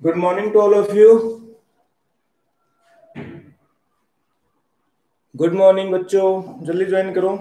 Good morning to all of you. Good morning बच्चों, जल्दी join करो।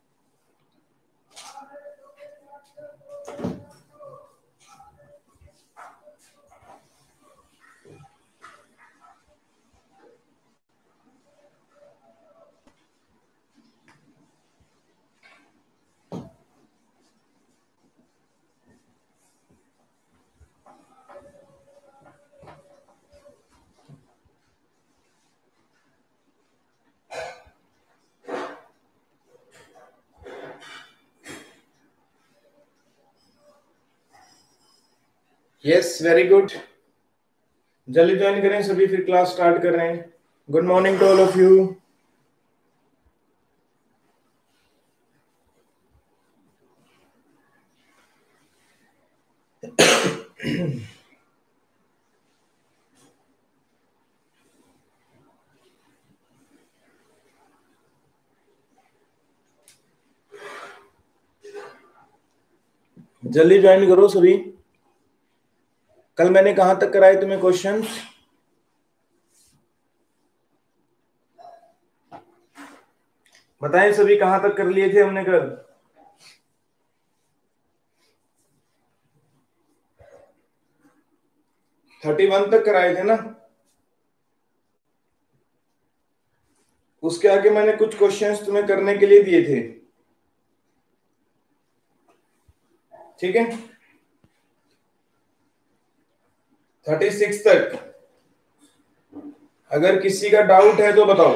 Yes, very good. जल्दी ज्वाइन करें सभी, फिर क्लास स्टार्ट कर रहे हैं। Good morning to all of you. जल्दी ज्वाइन करो सभी। कल मैंने कहां तक कराए तुम्हें क्वेश्चंस? बताएं सभी, कहां तक कर लिए थे हमने कल? थर्टी वन तक कराए थे ना। उसके आगे मैंने कुछ क्वेश्चंस तुम्हें करने के लिए दिए थे, ठीक है? 36 तक। अगर किसी का डाउट है तो बताओ।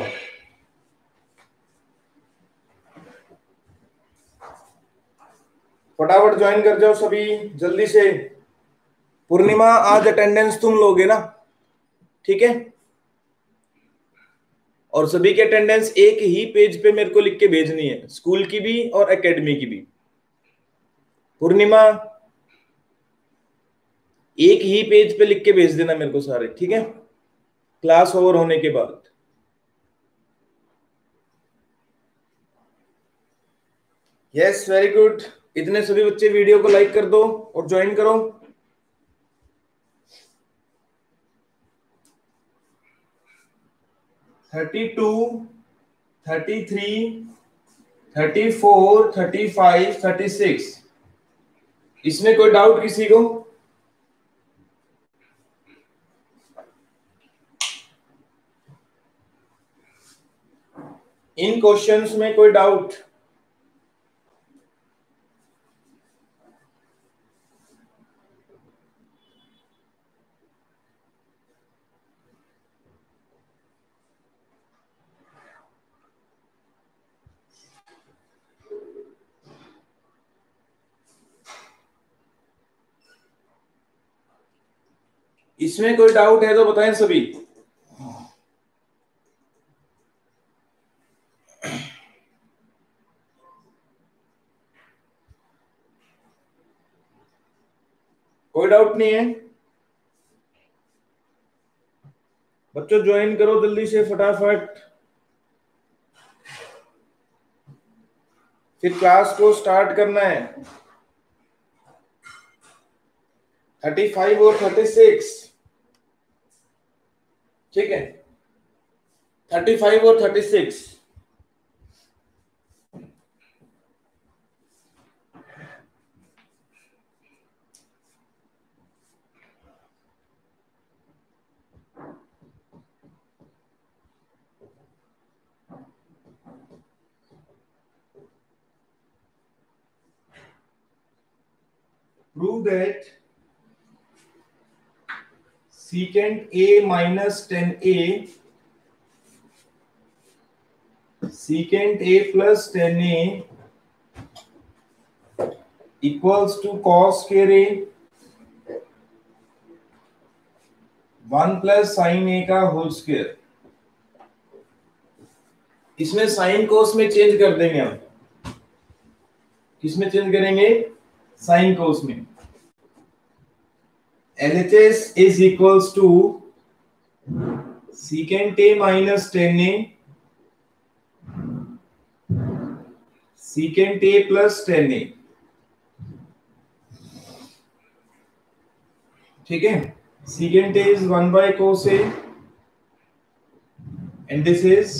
फटाफट ज्वाइन कर जाओ सभी, जल्दी से। पूर्णिमा, आज अटेंडेंस तुम लोगे ना, ठीक है? और सभी की अटेंडेंस एक ही पेज पे मेरे को लिख के भेजनी है, स्कूल की भी और एकेडमी की भी। पूर्णिमा, एक ही पेज पे लिख के भेज देना मेरे को सारे, ठीक है? क्लास ओवर होने के बाद। Yes, very good. इतने सभी बच्चे वीडियो को लाइक कर दो और ज्वाइन करो। Thirty two, 33, 34, 35, 36। इसमें कोई डाउट किसी को? इन क्वेश्चंस में कोई डाउट? इसमें कोई डाउट है तो बताएं सभी। कोई डाउट नहीं है? बच्चों ज्वाइन करो जल्दी से फटाफट, फिर क्लास को स्टार्ट करना है। 35 और 36, ठीक है? 35 और 36। Prove that secant a minus 10a, secant a plus 10a equals to cos square a 1 plus sin a का होल स्क्वायर। इसमें साइन कोस में चेंज कर देंगे हम। किसमें चेंज करेंगे? साइन कोस में। LHS is equals to secant a minus 10a secant a plus 10a, ठीक है? secant is 1 by cos A, and this is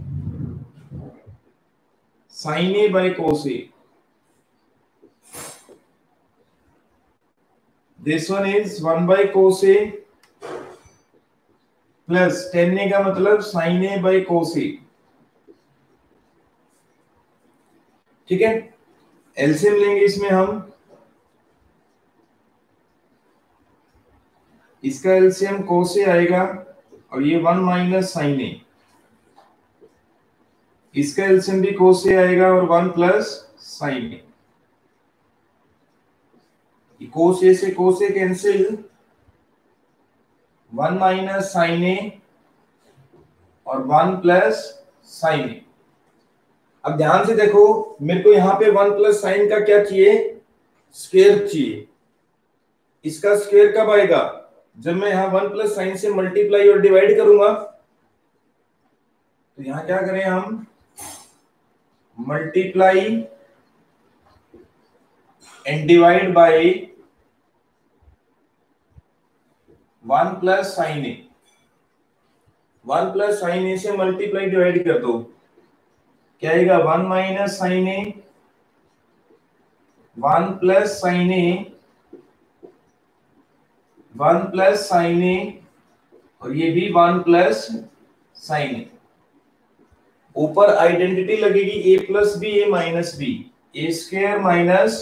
sin A by cos A. This one is 1 by cos A plus tan A का मतलब sin A by cos A. ठीक है, LCM लेंगे इसमें हम, इसका एलसीएम cos A आएगा और ये 1 माइनस sin A, इसका एलसीएम भी cos A आएगा और 1 plus sin A. cos A से cos A cancel, 1 minus sin A और 1 प्लस sin A. अब ध्यान से देखो, मेरे को यहाँ पे 1 प्लस साइन का क्या चाहिए, स्क्वायर चाहिए. इसका स्क्वायर कब आएगा, जब मैं यहाँ 1 प्लस साइन से मल्टीप्लाई और डिवाइड करूंगा. तो यहाँ क्या करें हम, multiply and divide by 1 plus sine A. 1 plus sine A से मल्टीप्लाई डिवाइड कर दो, क्या आएगा, 1 minus sine A, 1 plus sine A, 1 plus sine A और ये भी 1 प्लस साइन ए. ऊपर आइडेंटिटी लगेगी A plus B A minus B, A square minus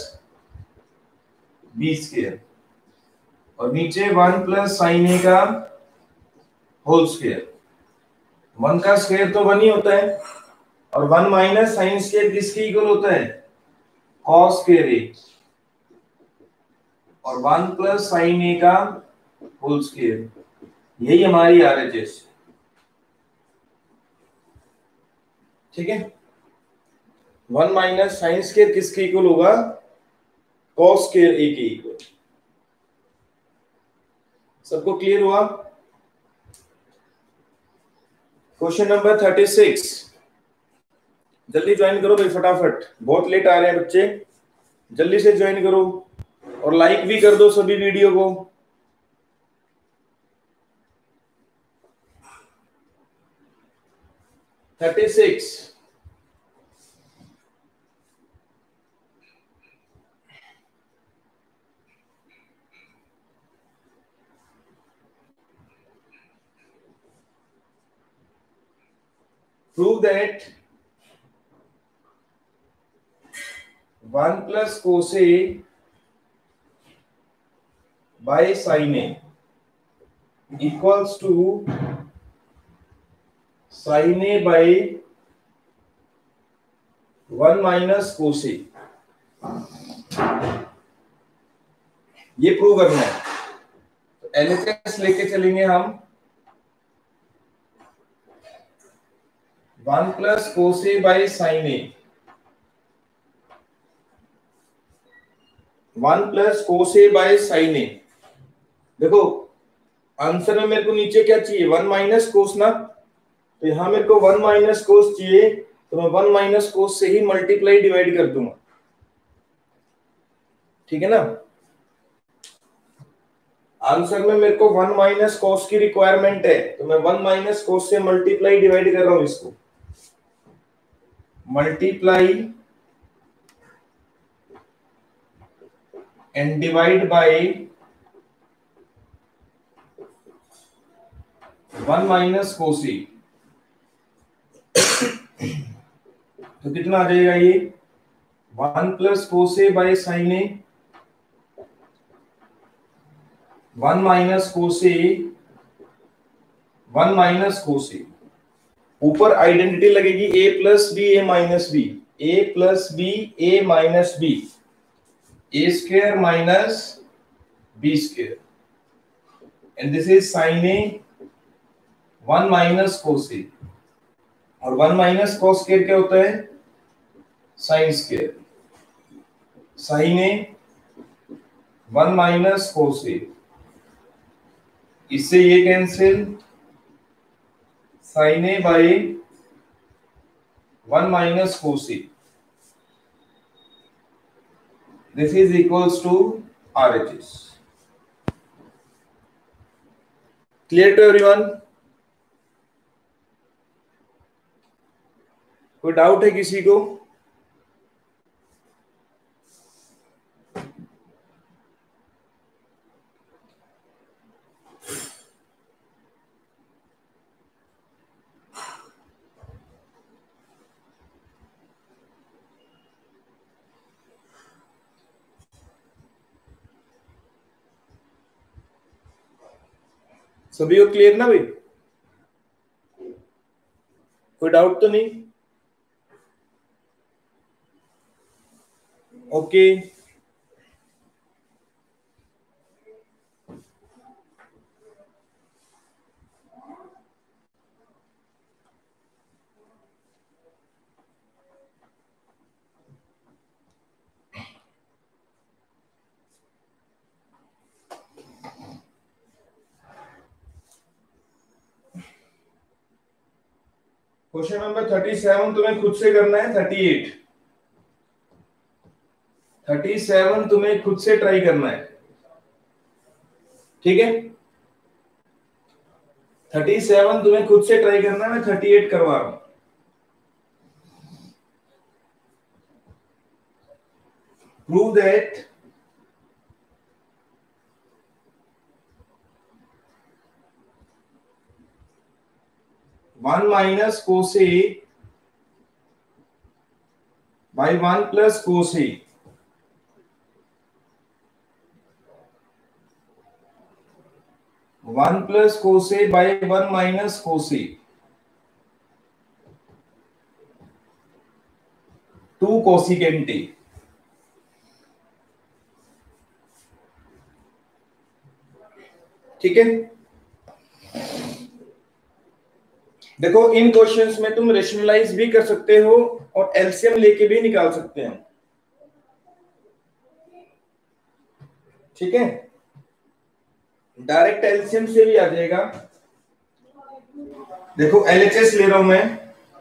B square, और नीचे 1 प्लस साइन ए का होल स्क्वायर. 1 का स्क्वायर तो 1 ही होता है, और 1 माइनस साइन स्क्वायर किसके इक्वल होता है, कॉस स्क्वायर ए, और 1 प्लस साइन ए का होल स्क्वायर. यही हमारी आरएचएस. ठीक है, 1 माइनस साइन स्क्वायर किसके इक्वल होगा, कॉस स्क्वायर ए के इक्वल. सबको क्लियर हुआ. Question number 36. जल्दी ज्वाइन करो भाई फटाफट, बहुत लेट आ रहे हैं बच्चे, जल्दी से ज्वाइन करो और लाइक भी कर दो सभी वीडियो को. Thirty six. Prove that 1 plus cos A by sin A equals to sin A by 1 minus cos A. ये प्रूव करना है. तो एलएचएस लेके चलेंगे हम. 1 plus cos A by sin A, 1 plus cos A by sin A. देखो answer में मेरे को नीचे क्या चाहिए, 1 माइनस कोस ना, तो यहां मेरे को 1 माइनस कोस चाहिए, तो मैं 1 माइनस कोस से ही मल्टीप्लाई डिवाइड कर दूंगा. ठीक है ना. आंसर में मेरे को 1 माइनस कोस की रिक्वायरमेंट है, तो मैं 1 माइनस कोस से मल्टीप्लाई डिवाइड कर रहा हूं इसको. Multiply and divide by 1 minus cos A. तो कितना आ जाएगा ये, 1 plus cos A by sine A, 1 minus cos A, 1 minus cos A. ऊपर आइडेंटिटी लगेगी a plus B A minus B, A plus B A minus B, A square minus B square, and this is sine A 1 minus cos A, और 1 minus cos square क्या होता है, sine square. Sine A 1 minus cos A, इससे ये cancel, sine A by 1 minus cos A. This is equals to RHS. Clear to everyone? कोई doubt है किसी को? सभी को क्लियर ना भाई? कोई डाउट तो नहीं? ओके। क्वेश्चन नंबर 37 तुम्हें खुद से करना है। 37 तुम्हें खुद से ट्राई करना है, ठीक है? 37 तुम्हें खुद से ट्राई करना है, मैं 38 करवा रहा हूं। Prove that one minus cos A by 1 plus cos A one plus cos A by 1 minus cos A 2 cosecant T. ठीक है? देखो इन क्वेश्चंस में तुम रेशनलाइज भी कर सकते हो और एलसीएम लेके भी निकाल सकते हो, ठीक है? डायरेक्ट एलसीएम से भी आ जाएगा। देखो एलएचएस ले रहा हूं मैं,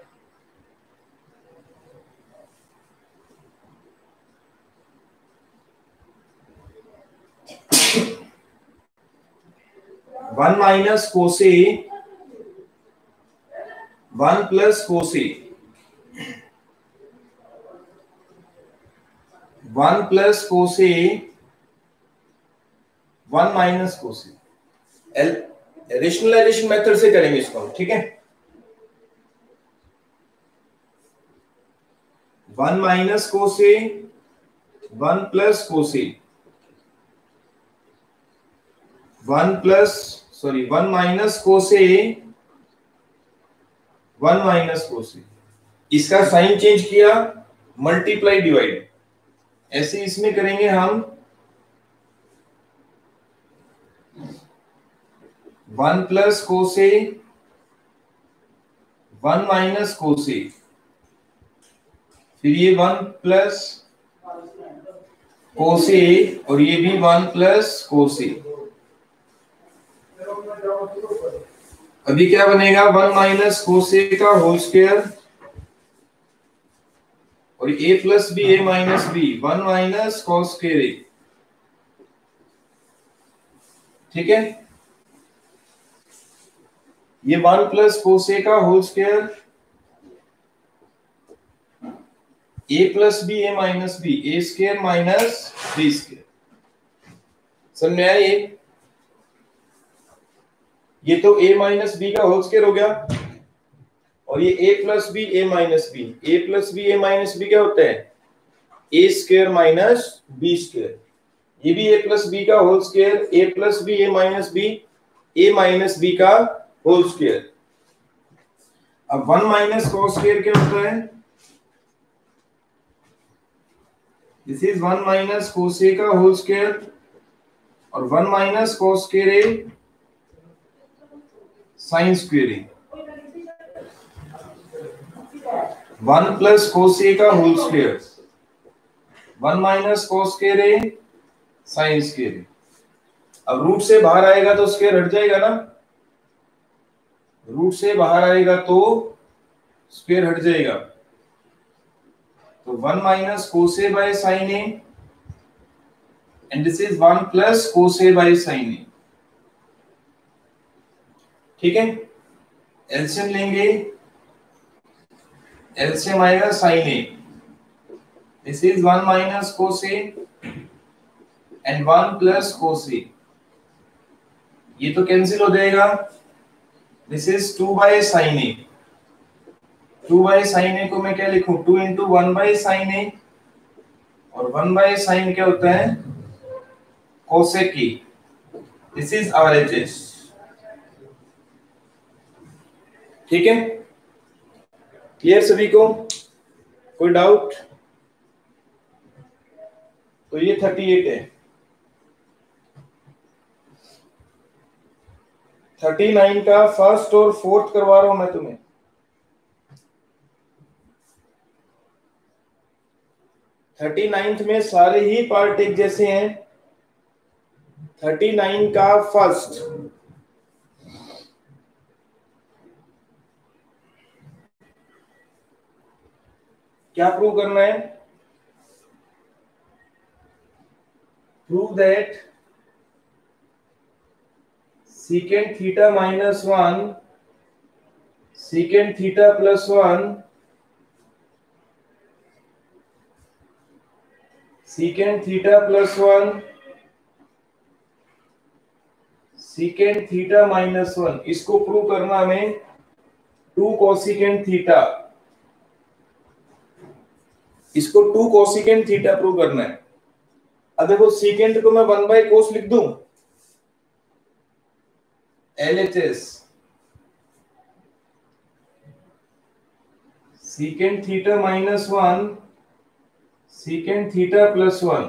वन माइनस कोसे 1 प्लस कोसे 1 प्लस कोसे 1 माइनस कोसे। रेशनलाइजेशन मेथड से करेंगे इसको, ठीक है? 1 माइनस कोसे 1 प्लस कोसे 1 माइनस कोसे 1 माइनस कोसे, इसका साइन चेंज किया, मल्टीप्लाई डिवाइड, ऐसे इसमें करेंगे हम 1 प्लस कोसे 1 माइनस कोसे, फिर ये 1 प्लस कोसे और ये भी 1 प्लस कोसे। अभी क्या बनेगा? 1 माइनस कोसे का होल स्क्वायर और a plus B a minus B 1 minus cos square a, ठीक है? ये 1 प्लस कोसे का whole square a plus B a minus B a square minus b square. समझ में आया? ये तो a माइनस बी का होल स्क्वायर हो गया और ये a plus B a minus B, a plus B a minus B क्या होता है? a square minus b square. ये भी a प्लस बी का whole square, a plus B a minus B a minus B का whole square. अब 1 minus cos square क्या होता है? This is 1 minus cos A का होल स्क्वायर और 1 minus cos square A sine square A, 1 plus cos A का whole square 1 minus cos square A sine square A. अब root से बाहर आएगा तो स्क्वायर हट जाएगा ना, रूट से बाहर आएगा तो स्क्वायर हट जाएगा, तो 1 minus cos A by sine A and this is 1 plus cos A by sine A. ठीक है, एलसीएम लेंगे, एलसीएम आएगा sine A, this is 1 minus cos A and 1 plus cos A, ये तो कैंसिल हो जाएगा, this is 2 by sine A, 2 by sine A को मैं क्या लिखूं, 2 इंटू 1 बाय साइन ए, और 1 बाय साइन क्या होता है, cosec A, this is RHS. ठीक है, क्लियर सभी को, कोई डाउट? तो ये 38 है। 39 का फर्स्ट और फोर्थ करवा रहा हूं मैं तुम्हें। 39th में सारे ही पार्ट एक जैसे हैं। 39 का फर्स्ट, क्या प्रूव करना है, prove that secant theta minus 1 secant theta plus 1 secant theta plus 1 secant theta minus 1, इसको प्रूव करना हमें 2 कोसिकेंट थीटा, इसको 2 कोसिकेंट थीटा प्रूव करना है। अब देखो सीकेंट को मैं 1 बाय कोस लिख दूं, LHS secant theta minus 1 secant theta plus 1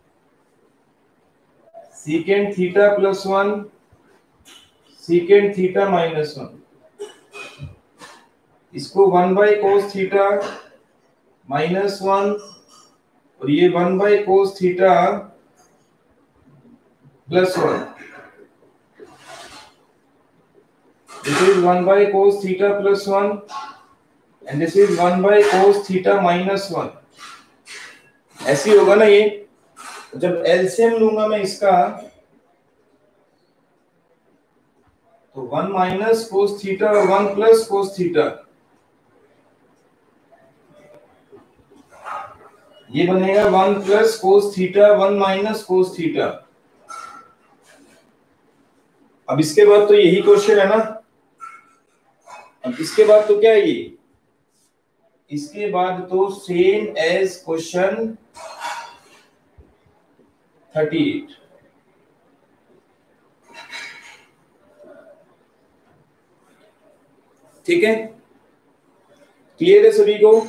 secant theta plus 1 secant theta minus 1, इसको 1 बाय कोस थीटा माइनस 1 और ये 1 by cos theta plus 1, this is 1 by cos theta plus 1 and this is 1 by cos theta minus 1, ऐसी होगा ना ये। जब LCM लूंगा मैं इसका तो 1 माइनस कोस थीटा और 1 प्लस कोस थीटा, ये बनेगा 1 plus cos theta 1 minus cos theta. अब इसके बाद तो यही क्वेश्चन है ना, अब इसके बाद तो क्या है ये, इसके बाद तो सेम एज क्वेश्चन 38। ठीक है, क्लियर है सभी को?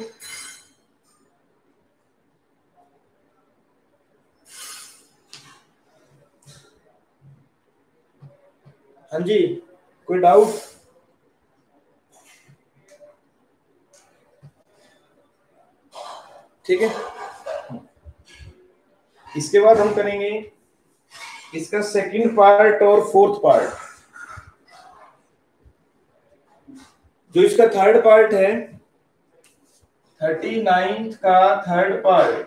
हाँ जी, कोई डाउट? ठीक है, इसके बाद हम करेंगे इसका सेकंड पार्ट और फोर्थ पार्ट। जो इसका थर्ड पार्ट है, 39th का थर्ड पार्ट,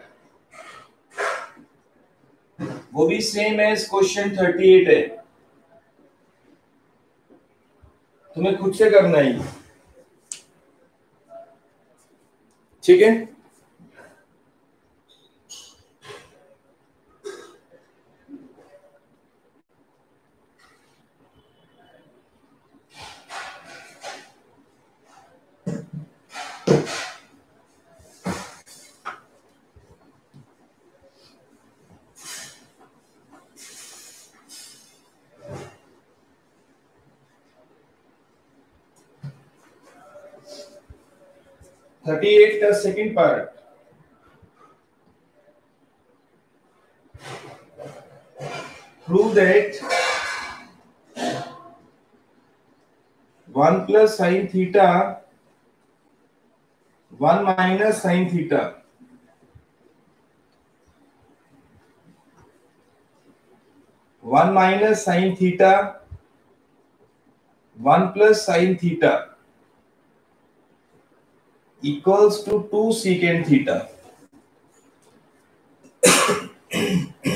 वो भी सेम एज क्वेश्चन 38 है, तुम्हें खुद से करना है। ठीक है, थर्टी एट का second part, prove that 1 plus sine theta 1 minus sine theta, one minus sine theta 1 plus sine theta equals to 2 secant theta.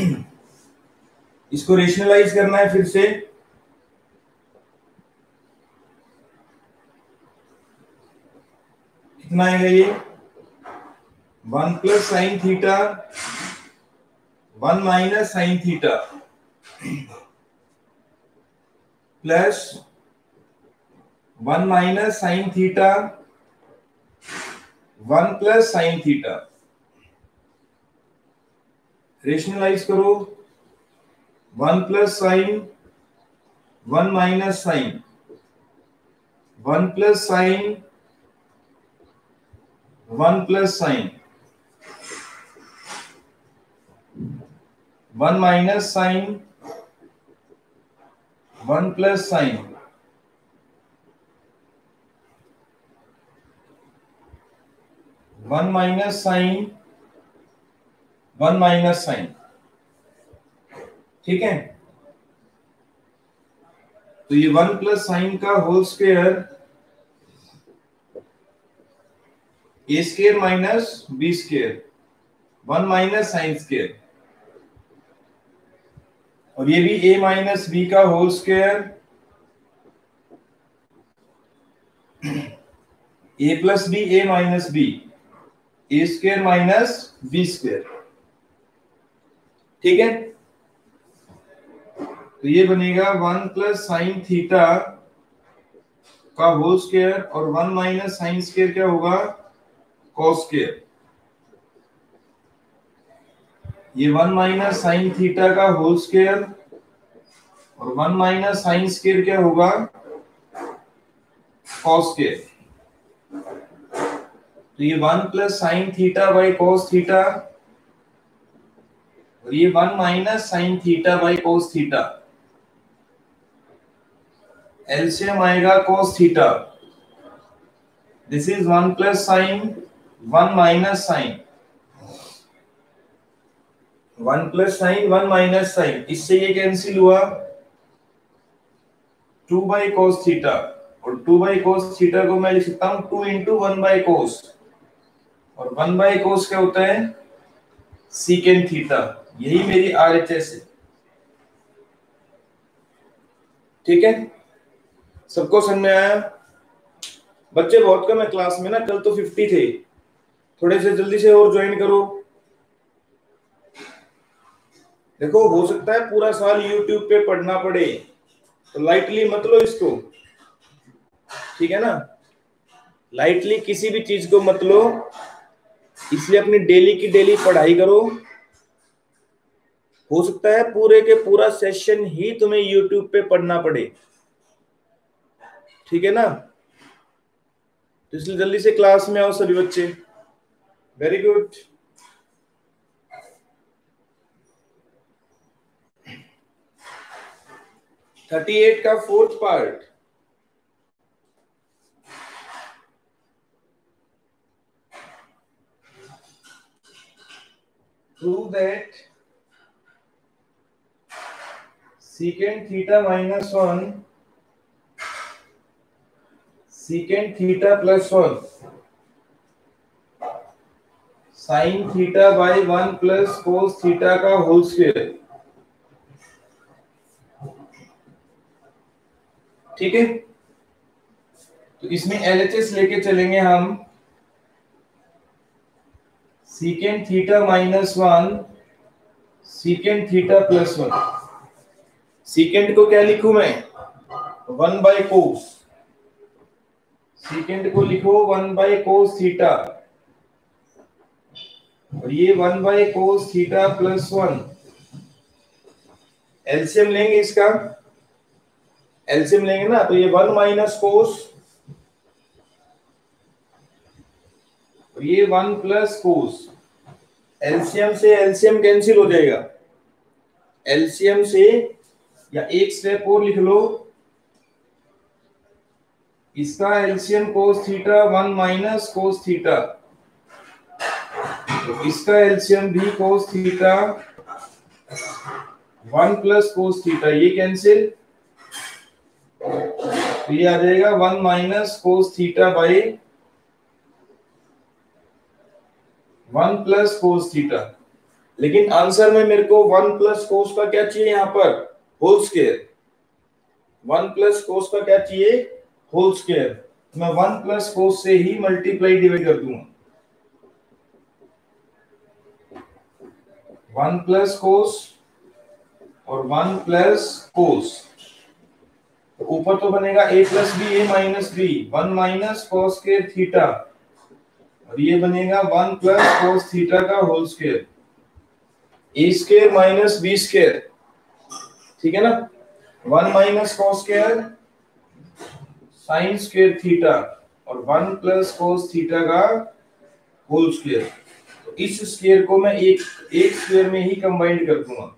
इसको रेशनलाइज करना है फिर से, कितना आएगा ये 1 plus sine theta 1 minus sine theta plus 1 minus sine theta 1 plus sine theta. Rationalise करो 1 plus sine 1 minus sine 1 plus sine 1 plus sine 1 minus sine 1 plus sine 1 minus sine 1 minus sine. ठीक है, तो ये 1 प्लस साइन का whole square A square minus B square 1 minus sine square, और ये भी A minus B का whole square A plus B A minus B A square minus B square. ठीक है, तो ये बनेगा 1 प्लस साइन थीटा का होल स्क्वायर और 1 माइनस साइन स्क्वायर क्या होगा कॉस स्क्वायर। ये 1 माइनस साइन थीटा का होल स्क्वायर और 1 माइनस साइन स्क्वायर क्या होगा कॉस स्क्वायर। तो ये 1 plus sine theta by cos theta और ये 1 minus sine theta by cos theta, LCM आएगा cos theta. This is 1 plus sine 1 minus sine 1 plus sine 1 minus sine, इससे ये कैंसिल हुआ 2 बाई cos थीटा, और 2 by cos theta को मैं लिख सकता हूं 2 इंटू 1 बाई cos, और 1 बाई cos क्या होता है सीकेंट थीटा। यही मेरी आरएचएस है। ठीक है, सबको समझ में आया? बच्चे बहुत कम है क्लास में ना, कल तो 50 थे, थोड़े से जल्दी से और ज्वाइन करो। देखो हो सकता है पूरा साल YouTube पे पढ़ना पड़े, तो लाइटली मत लो इसको, ठीक है ना? लाइटली किसी भी चीज को मत लो, इसलिए अपनी डेली की डेली पढ़ाई करो। हो सकता है पूरे के पूरा सेशन ही तुम्हें YouTube पे पढ़ना पड़े, ठीक है ना? तो इसलिए जल्दी से क्लास में आओ सभी बच्चे। Very good. थर्टी 38 का fourth part, prove that secant theta minus 1 secant theta plus 1 sin theta by 1 plus cos theta का होल स्क्वायर। ठीक है, तो इसमें एलएचएस लेके चलेंगे हम। secant theta minus 1 secant theta plus 1, secant को क्या लिखूं मैं 1 बाई कोस, secant को लिखो 1 बाई कोस थीटा, और ये 1 by cos theta plus 1। LCM लेंगे इसका, एलसीएम लेंगे ना, तो ये 1 माइनस कोस और ये 1 प्लस कोस। एलसीएम से एलसीएम कैंसिल हो जाएगा, एलसीएम से, या एक स्टेप और लिख लो, इसका LCM cos theta 1 minus cos theta, तो इसका एलसीएम भी cos theta 1 plus cos theta, ये कैंसिल, तो ये आ जाएगा 1 minus cos theta by 1 plus cos theta. लेकिन आंसर में मेरे को 1 प्लस कोस का क्या चाहिए यहाँ पर होल स्क्वायर, 1 प्लस कोस का क्या चाहिए होल स्क्वायर। मैं 1 प्लस कोस से ही मल्टीप्लाई डिवाइड कर दूंगा। 1 प्लस कोस और 1 प्लस कोस, तो ऊपर तो बनेगा a plus B A minus B, 1 minus cos square theta, और ये बनेगा 1 प्लस कॉस थीटा का whole square, A square minus B square, ठीक है ना। 1 minus cos square sine square theta और 1 प्लस कॉस थीटा का होल स्क्वायर। तो इस स्क्वायर को मैं एक स्क्वायर में ही कंबाइंड कर दूंगा,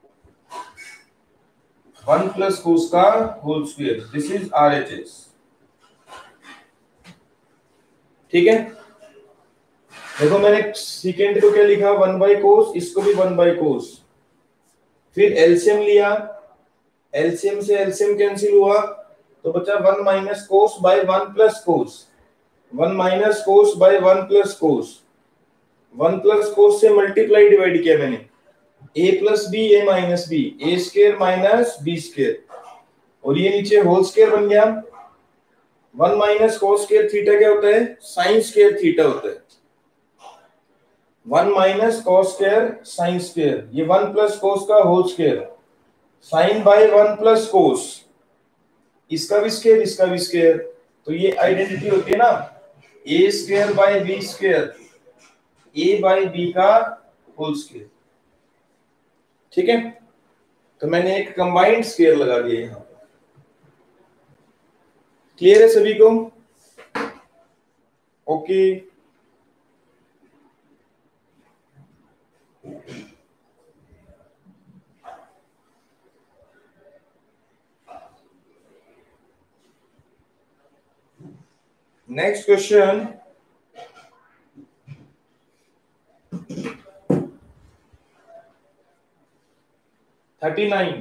1 प्लस कोस का whole square, this is RHS, ठीक है। देखो मैंने सेकेंड को क्या लिखा, 1 बाई कोस, इसको भी 1 बाई कोस, फिर एलसीएम लिया, एलसीएम से एलसीएम कैंसिल हुआ तो बचा 1 minus cos by 1 plus cos, 1 minus cos by 1 plus cos, 1 plus cos से मल्टीप्लाई डिवाइड किया मैंने, a plus B A minus B, A square minus B square, और ये नीचे होल स्क्वायर बन गया। 1 माइनस कोस स्क्वायर थीटा क्या होता है, साइन स्क्वायर थीटा होता है, 1 minus cos square sine square, ये 1 प्लस कोस का whole square, sine by 1 plus cos, इसका भी स्क्वायर इसका भी स्क्वायर, तो ये आइडेंटिटी होती है ना, A square by B square, A by B का होल स्क्वायर, ठीक है। तो मैंने एक कंबाइंड स्क्वायर लगा दिया यहां, क्लियर है सभी को, okay. Next question, thirty nine.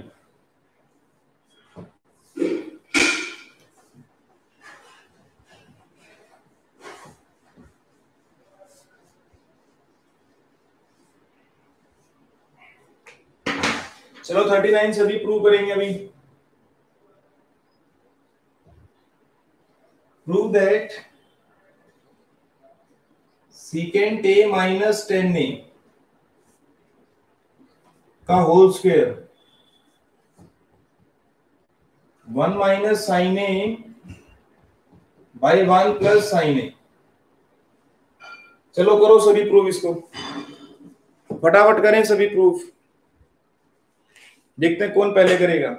चलो 39 से भी प्रूव करेंगे अभी। Prove that secant A minus 10 A का whole square 1 minus sine A by 1 plus sine A. चलो करो सभी प्रूफ, इसको फटाफट करें सभी प्रूफ, देखते हैं कौन पहले करेगा।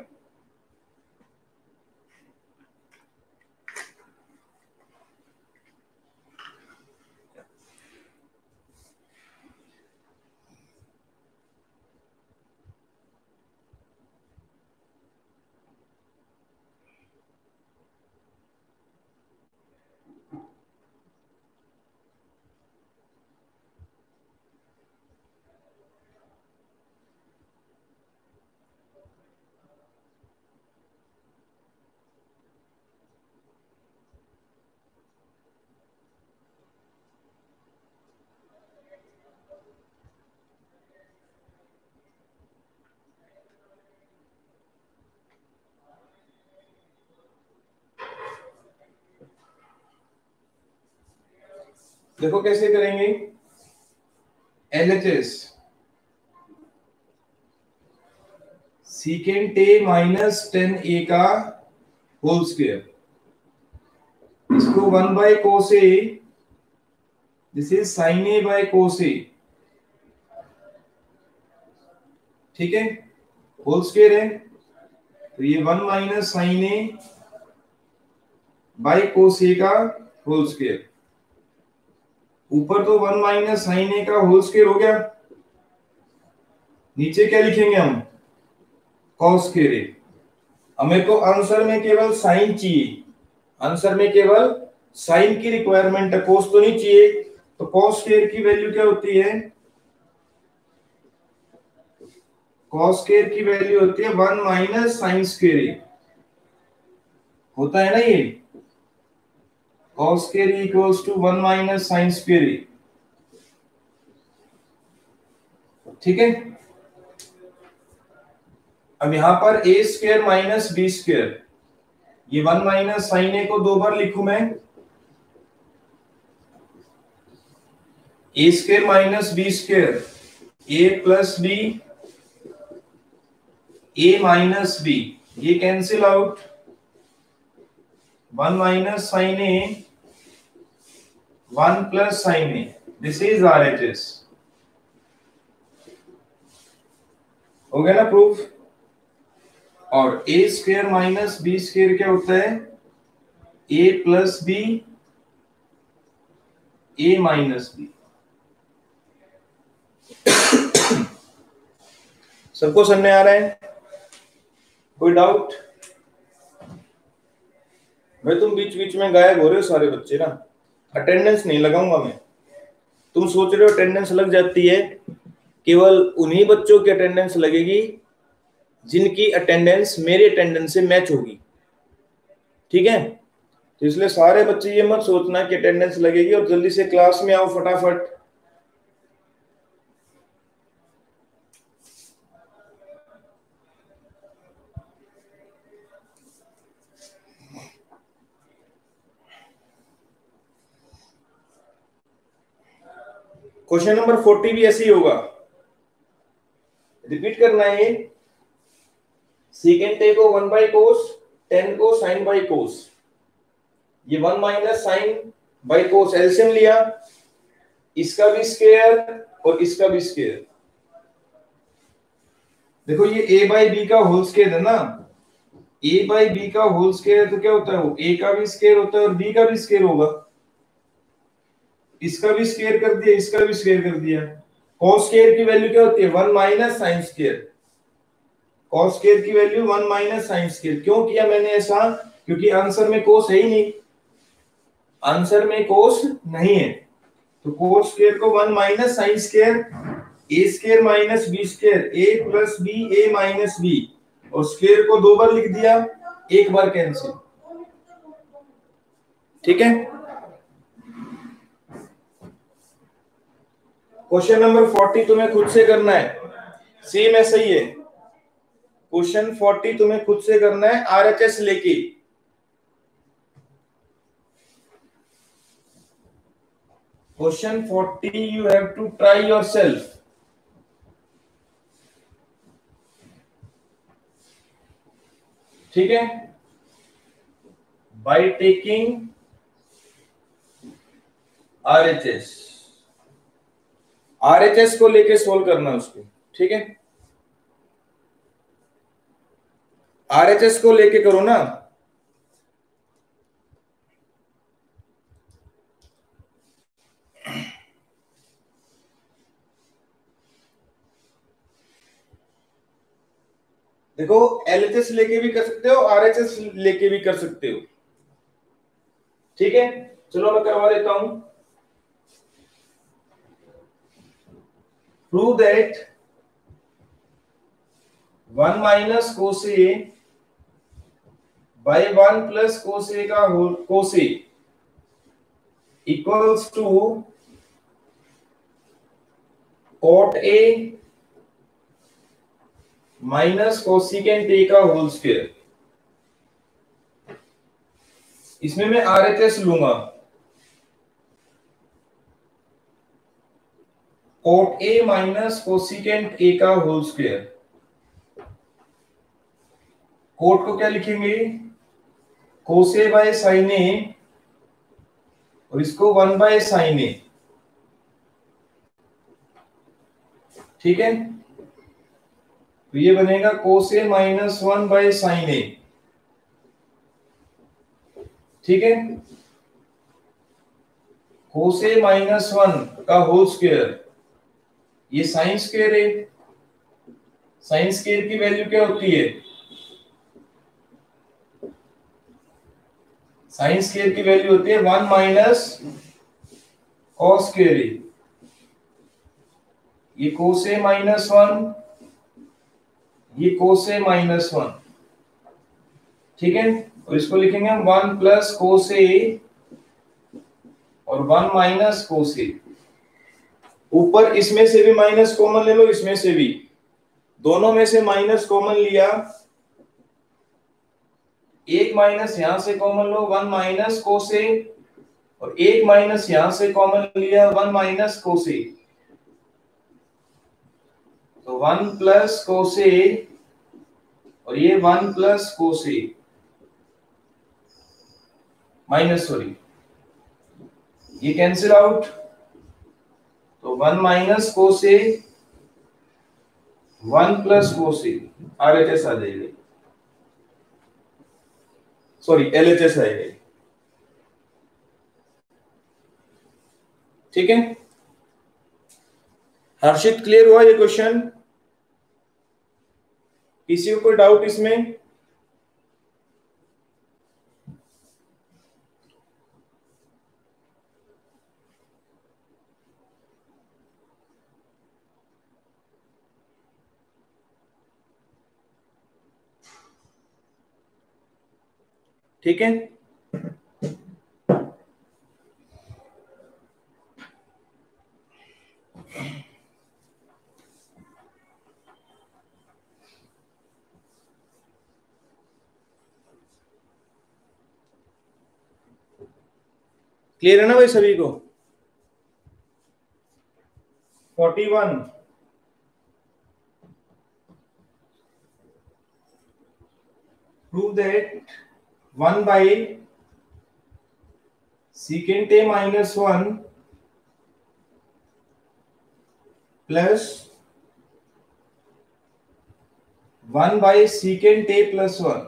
देखो कैसे करेंगे, LHS secant A minus 10 A का होल स्क्वायर, इसको 1 by cos A, this is sine A by cos A, ठीक है, होल स्क्वायर है, तो ये 1 minus sine A by cos A का होल स्क्वायर, ऊपर तो 1 माइनस साइन ए का होल स्क्वायर हो गया, नीचे क्या लिखेंगे हम, कॉस स्क्वायर ए। हमें तो आंसर में केवल साइन चाहिए, आंसर में केवल साइन की रिक्वायरमेंट है, कोस तो नहीं चाहिए। तो कॉस स्क्वायर की वैल्यू क्या होती है, कॉस स्क्वायर की वैल्यू होती है 1 माइनस साइन स्क्वायर ए, होता है ना ये, cos square equals to 1 minus sine square A, ठीक है। अब यहां पर A square minus B square, ये 1 माइनस साइन ए को 2 बार लिखूं मैं, A square minus B square, A plus B, A minus B, ये cancel out, 1 minus sine A, 1 plus sine A, this is RHS। हो गया ना प्रूफ। और A square minus B square क्या होता है, A plus B, A minus B. सबको समझ में आ रहा है? कोई डाउट? भाई तुम बीच बीच में गायब हो रहे हो सारे बच्चे ना, अटेंडेंस नहीं लगाऊंगा मैं। तुम सोच रहे हो अटेंडेंस लग जाती है, केवल उन्हीं बच्चों की अटेंडेंस लगेगी जिनकी अटेंडेंस मेरे अटेंडेंस से मैच होगी, ठीक है? तो इसलिए सारे बच्चे ये मत सोचना कि अटेंडेंस लगेगी, और जल्दी से क्लास में आओ फटाफट। क्वेश्चन नंबर 40 भी ऐसे ही होगा, रिपीट करना है ये। सेकेंड टे को 1 बाई कोस, 10 को साइन बाई कोस, ये 1 minus sine by cos LCM लिया, इसका भी स्क्वायर और इसका भी स्क्वायर। देखो ये a बाई बी का होल स्क्वायर है ना, a बाई बी का होल स्क्वायर तो क्या होता है, वो a का भी स्क्वायर होता है और b का भी स्क्वायर होगा। इसका भी स्क्वायर कर दिया, इसका भी स्क्वायर कर दिया। cos स्क्वायर की वैल्यू क्या होती है, 1 minus sine square. cos square की वैल्यू 1 माइनस साइन स्क्वायर। क्यों किया मैंने ऐसा, क्योंकि आंसर में cos है ही नहीं, आंसर में cos नहीं है, तो cos स्क्वायर को 1 minus sine square, A square minus B square, A plus B, A minus B, और स्क्वायर को 2 बार लिख दिया, एक बार कैंसिल, ठीक है? क्वेश्चन नंबर 40 तुम्हें खुद से करना है, सेम ऐसा ही है। क्वेश्चन 40 तुम्हें खुद से करना है RHS लेके। Question 40 you have to try yourself. ठीक है, बाय टेकिंग RHS, RHS को लेके सोल्व करना उसको, ठीक है? RHS को लेके करो ना। देखो LHS लेके भी कर सकते हो, RHS लेके भी कर सकते हो, ठीक है? चलो मैं करवा देता हूं। Prove that 1 minus cos A by 1 plus cos A का whole cos A equals to cot A minus cosecant A का होल स्क्वायर। इसमें मैं RHS लूंगा, cot A minus cosecant A का होल स्क्वायर। कोट को क्या लिखेंगे, cos A by sin A, और इसको 1 बाय sin A, ठीक है? तो ये बनेगा cos A minus 1 by sin A, ठीक है? cos A माइनस 1 का होल स्क्वायर, ये साइन स्क्वायर है, साइन स्क्वायर की वैल्यू क्या होती है, साइन स्क्वायर की वैल्यू होती है 1 माइनस cos स्क्वायर A। ये cos A माइनस 1, ये cos A माइनस 1, ठीक है? और इसको लिखेंगे हम 1 प्लस cos A और 1 माइनस cos A। ऊपर इसमें से भी माइनस कॉमन ले लो, इसमें से भी, दोनों में से माइनस कॉमन लिया, एक माइनस यहां से कॉमन लो, 1 माइनस कोसे, और एक माइनस यहां से कॉमन लिया, 1 माइनस कोसे, तो 1 प्लस कोसे, और ये 1 प्लस कोसे माइनस, सॉरी ये कैंसिल आउट, तो 1 माइनस कोसे 1 प्लस कोसे आरएचएस आ जाएगी, सॉरी एलएचएस आएगी। ठीक है, हर्षित क्लियर हुआ ये क्वेश्चन? किसी को कोई डाउट इसमें? ठीक है, क्लियर है ना भाई सभी को? 41 prove that 1 by secant a minus 1 plus 1 by secant a plus 1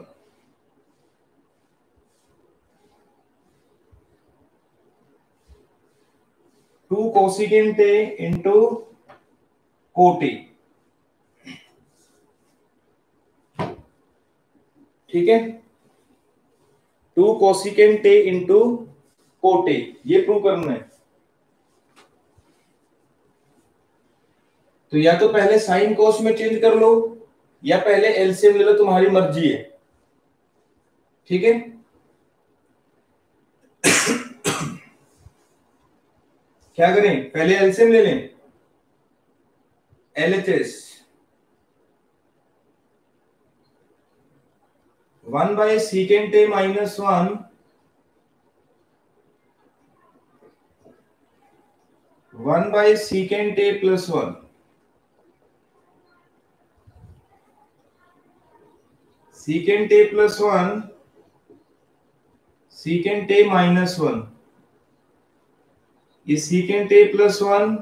2 cosecant a into cot a। ठीक है, 2 cosecant a into cot a, ये प्रूव करना है। तो या तो पहले साइन कोस में चेंज कर लो, या पहले एलसीएम ले लो, तुम्हारी मर्जी है। ठीक है, क्या करें, पहले एलसीएम ले लें, LHS 1 by secant a minus 1 1 by secant a plus 1 secant a plus 1 secant a minus 1, ये secant a plus 1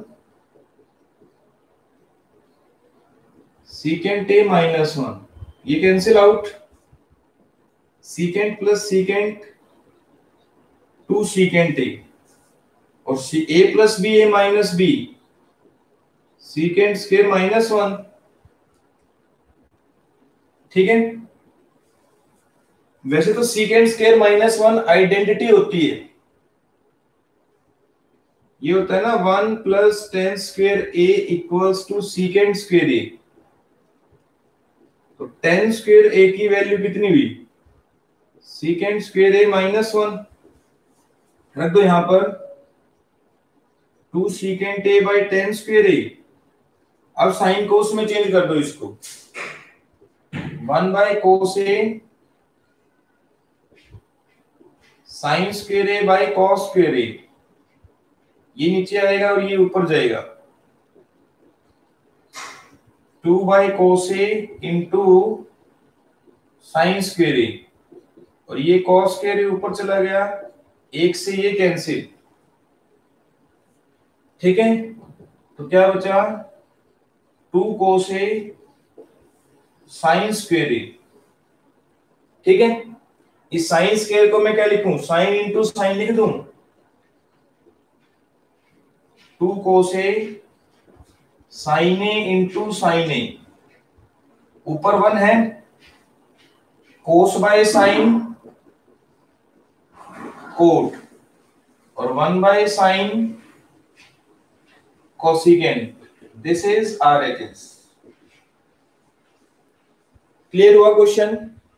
secant a minus 1, ये cancel out, secant plus secant 2 secant a, और a plus b a minus b secant square minus 1। ठीक है, वैसे तो secant square minus 1 identity होती है, ये होता है ना 1 plus 10 square a equals to secant square a, तो 10 स्क्वायर a की वैल्यू कितनी हुई, secant स्क्वायर a माइनस 1, रख दो यहां पर 2 secant a by 10 square a। अब साइन कोस में चेंज कर दो इसको, 1 by cos a sin square a by cos square a, ये नीचे आएगा और ये ऊपर जाएगा, 2 by cos a into sine square a, और ये cos स्क्वायर a ऊपर चला गया, एक से ये कैंसिल। ठीक है, तो क्या बचा, 2 cos a sine square a। ठीक है, इस साइन स्क्वायर को मैं क्या लिखूं, साइन इंटू साइन लिख दूं, 2 cos a sine a into sine a, ऊपर 1 है, cos बाय साइन कोट, और 1 by sine cosecant, this is RHS। Clear हुआ क्वेश्चन?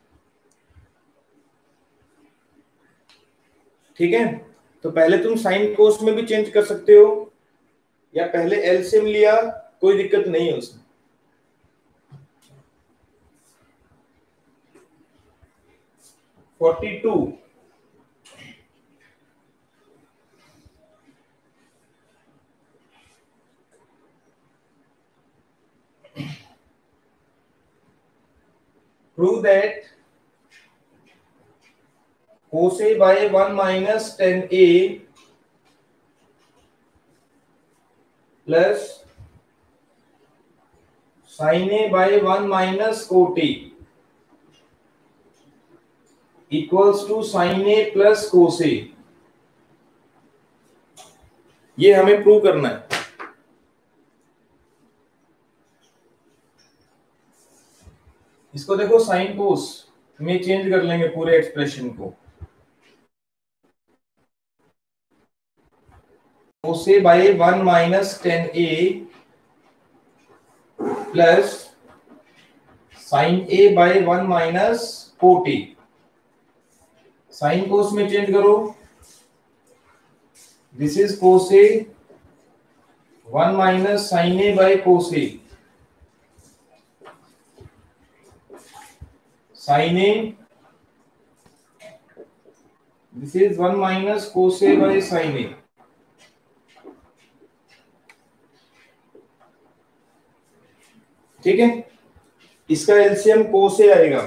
ठीक है, तो पहले तुम साइन कोस में भी चेंज कर सकते हो, या पहले एलसीएम लिया, कोई दिक्कत नहीं है उसमें। 42 prove that cos A by 1 minus tan A plus sin A by 1 minus cot A equals to sin A plus cos A। ये हमें प्रूव करना है। इसको देखो साइन कोस में चेंज कर लेंगे पूरे एक्सप्रेशन को। cos A by 1 minus tan A plus sin A by 1 minus cot A। Sine cos में चेंज करो, this is cos A 1 minus sin A by cos A, sin A, this is 1 minus cos A by sin A। ठीक है, इसका LCM cos A आएगा,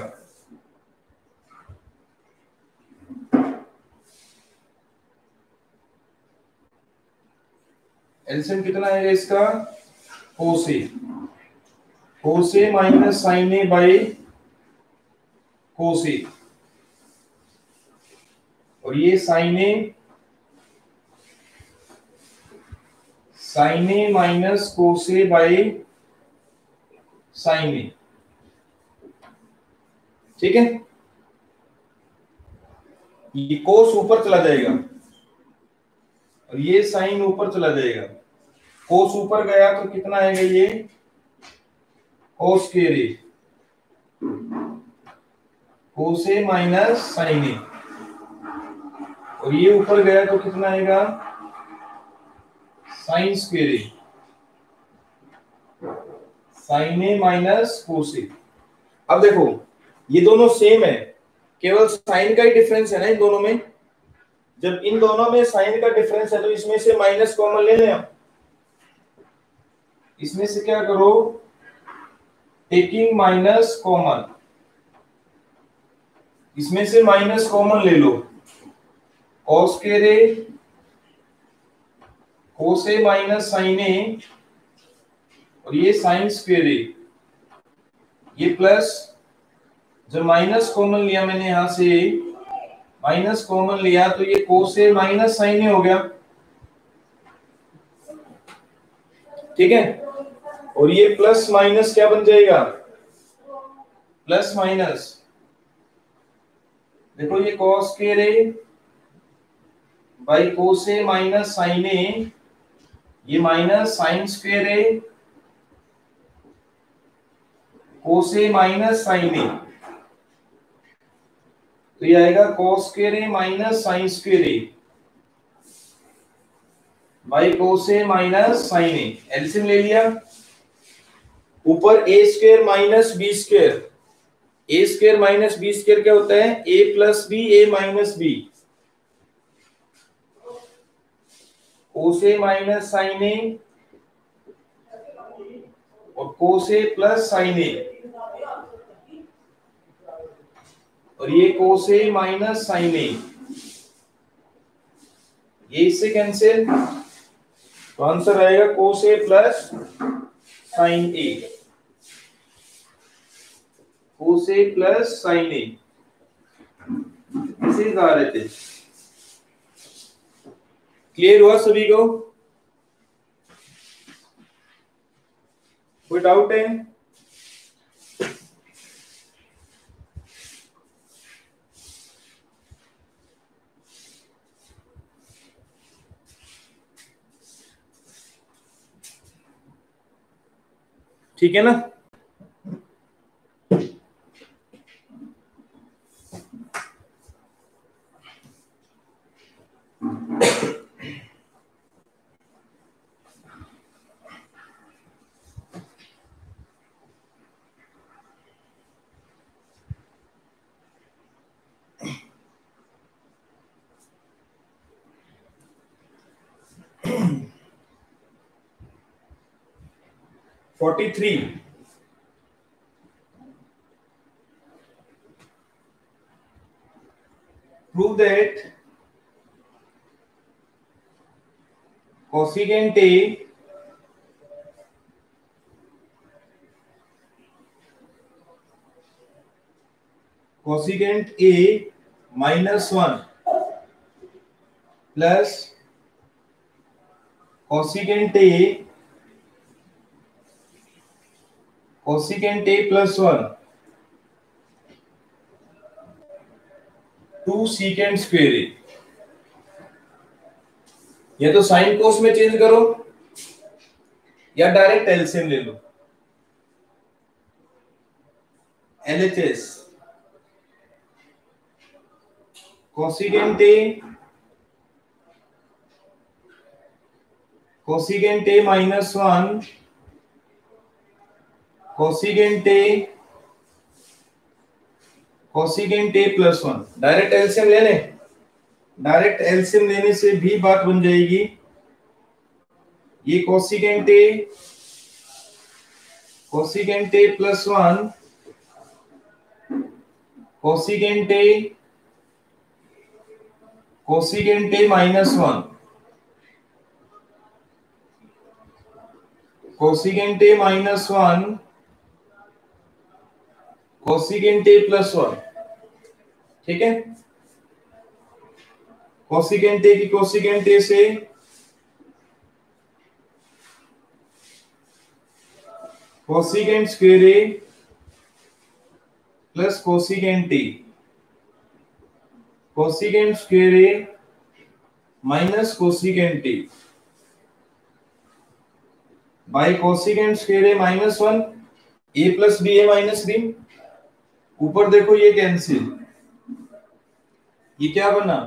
LCM कितना आएगा इसका cos A, cos A minus sin A by cos A, और ये sin A minus cos A by sin A। ठीक है, ये cos ऊपर चला जाएगा और ये sin ऊपर चला जाएगा। cos ऊपर गया तो कितना आएगा, ये cos square A, cos A minus sin A, और ये ऊपर गया तो कितना आएगा sin square A, sin A minus cos A। अब देखो ये दोनों सेम है, केवल साइन का ही डिफरेंस है ना इन दोनों में। जब इन दोनों में साइन का डिफरेंस है तो इसमें से माइनस कॉमन ले लें आप। इसमें से क्या करो, टेकिंग माइनस कॉमन, इसमें से माइनस कॉमन ले लो, cos square A cos A minus sin A, और ये sin स्क्वायर A, ये प्लस, जब माइनस कॉमन लिया मैंने यहां से माइनस कॉमन लिया तो ये cos A minus sin A हो गया। ठीक है, और ये प्लस माइनस क्या बन जाएगा, प्लस माइनस, देखो ये cos square A by cos A minus sin A, ये minus sin square A cos A minus sin A, तो ये आएगा cos square A minus sin square A by cos A minus sin A। LCM ले लिया, ऊपर a square minus B square, A square minus B square क्या होता है, a plus B a minus B, cos A minus sin A और cos A plus sin A, और ये cos A minus sin A, ये इससे cancel, तो answer आएगा cos A plus sin A, cos A plus sin A। इसे जा रहे थे, क्लियर हुआ सभी को, कोई डाउट है? ठीक है ना, 43 prove that cosecant A minus 1 plus cosecant A plus 1 2 secant square A। या तो साइन कोस में चेंज करो या डायरेक्ट एलसीएम ले लो। LHS cosecant A minus 1 cosecant A plus 1 direct LCM ले लें। डायरेक्ट एलसीएम लेने से भी बात बन जाएगी। ये cosecant A plus 1 cosecant A minus 1 cosecant A minus 1 cosecant A plus 1। ठीक है, cosecant A की cosecant A से cosecant square A plus cosecant A cosecant square A minus cosecant A by cosecant square A minus 1 A plus B A minus B। ऊपर देखो ये cancel, ये क्या बना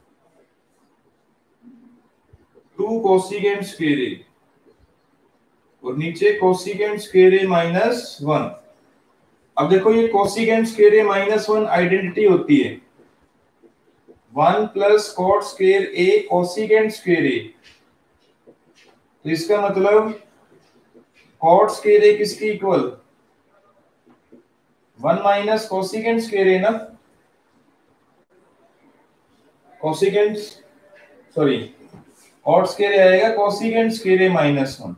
2 cosecant square A और नीचे cosecant square A minus 1। अब देखो ये cosecant square A minus 1 identity होती है 1 plus cot square A cosecant square A। तो इसका मतलब cot square A किसकी equal 1 minus cosecant square A ना, cosecant sorry cot square A आएगा cosecant square A minus 1।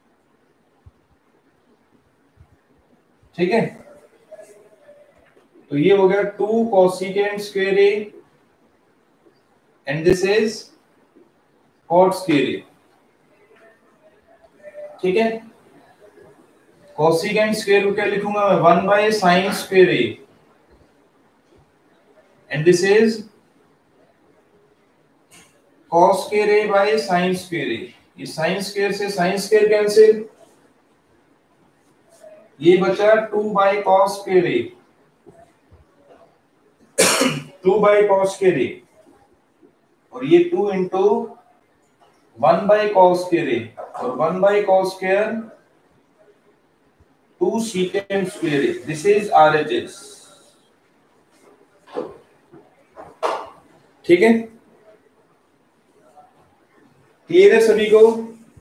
ठीक है, तो ये हो गया 2 cosecant square A and this is cot square A। ठीक है, cosecant square को क्या लिखूंगा मैं 1 by sin square A and this is cos square A by sin square A। ये sin square से sin square कैंसिल, ये बचा 2 by cos square A 2 by cos square A और ये 2 into 1 by cos square A और 1 by cos square 2 secant square A। This is RHS। ठीक है, clear है सभी को?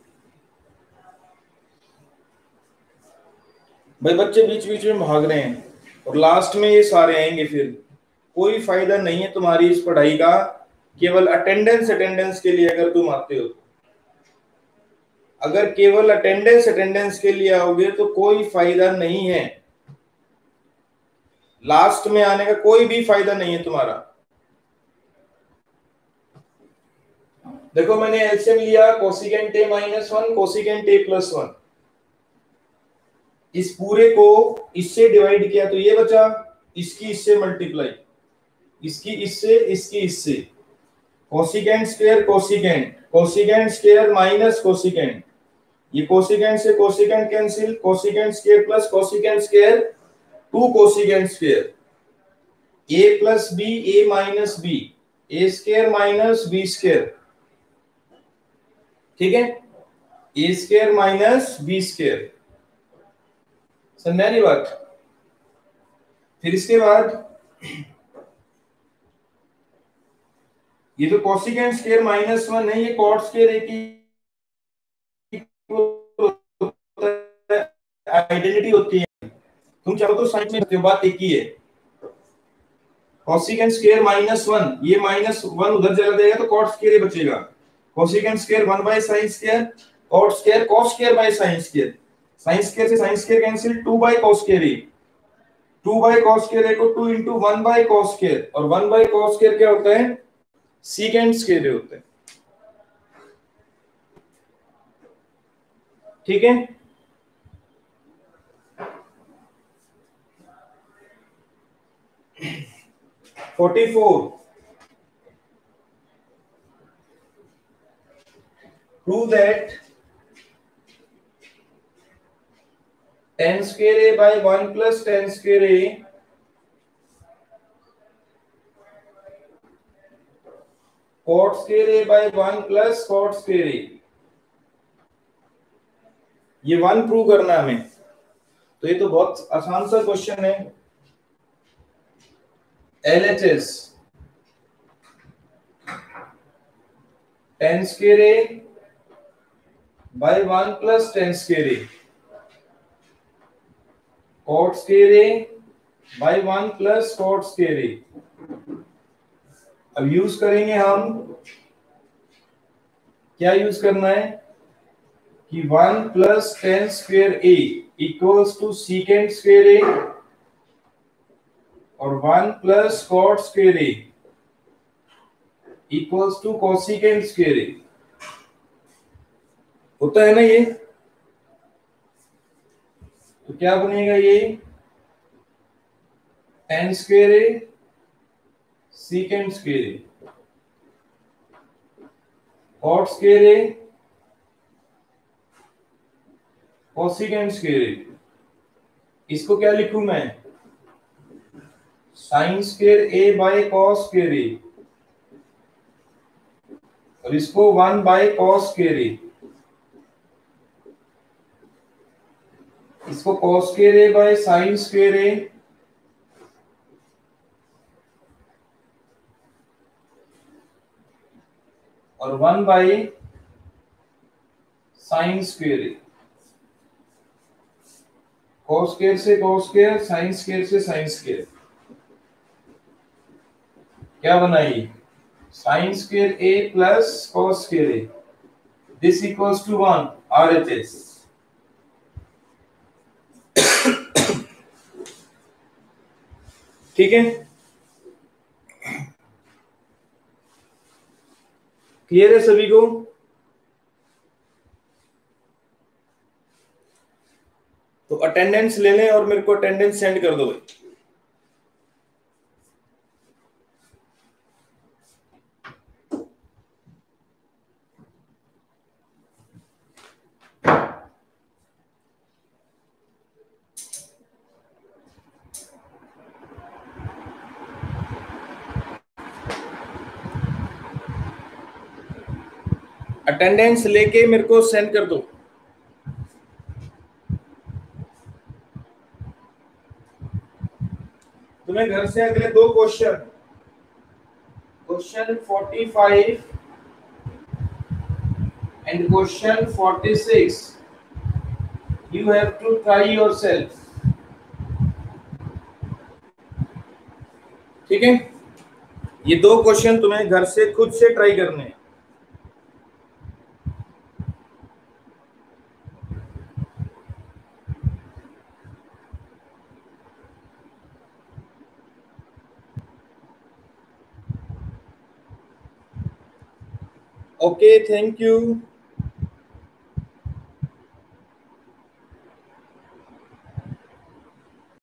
भाई बच्चे बीच बीच में भाग रहे हैं और लास्ट में ये सारे आएंगे, फिर कोई फायदा नहीं है तुम्हारी इस पढ़ाई का। केवल अटेंडेंस के लिए अगर तुम आते हो, अगर केवल अटेंडेंस के लिए आओगे तो कोई फायदा नहीं है। लास्ट में आने का कोई भी फायदा नहीं है तुम्हारा। देखो मैंने एलसीएम लिया cosecant A minus 1 cosecant A plus 1, इस पूरे को इससे डिवाइड किया तो ये बचा, इसकी इससे मल्टीप्लाई, इसकी इससे cosecant square cosecant square minus cosecant, ये cosecant से cosecant cancel, cosecant square plus cosecant square 2 cosecant square a plus b a minus b a square minus b square. ठीक है, a square minus b square, समझा नहीं बात? फिर इसके बाद ये जो cosecant स्क्वायर माइनस 1 है, ये cot स्क्वायर A की आइडेंटिटी होती है, तुम चाहो तो साइन में जो बात एक ही है। कोसिकेंट स्क्वायर -1, ये -1 उधर चला जाएगा तो कॉट स्क्वायर बचेगा। Cosecant square 1 by sine square, cot square cos square by sine square, sine square से sine square cancel, 2 by cos square, 2 by cos square को 2 into 1 बाय cos स्क्वायर, और 1 bye cos square क्या होता है, secant square होता है। ठीक है, (44) prove that tan square a by 1 plus tan square a cot square a by 1 plus cot square a, ये 1 प्रूव करना है हमें। तो ये तो बहुत आसान सा क्वेश्चन है। LHS tan square a by 1 plus tan square a cot square a by 1 plus cot square a। अब यूज करेंगे हम, क्या यूज करना है कि 1 plus tan square a equals to secant square a और 1 plus cot square a equals to cosecant square a, होता है ना ये। तो क्या बनेगा ये, tan square a secant square a cot square a cosecant square a। इसको क्या लिखूं मैं, sin square a by cos square a, और इसको 1 by cos square a, इसको cos square a by sin square a, और 1 by sin square a। cos square से cos square, sin square से sin स्क्वायर, क्या बना ये, sin square a plus cos square a, this equals to 1 RHS। ठीक है, clear है सभी को। तो अटेंडेंस ले लें और मेरे को अटेंडेंस सेंड कर दो भाई। अटेंडेंस लेके मेरे को सेंड कर दो। तुम्हें घर से अगले 2 question, question 45 and question 46 you have to try yourself। ठीक है, ये 2 क्वेश्चन तुम्हें घर से खुद से ट्राई करने हैं। Okay, thank you.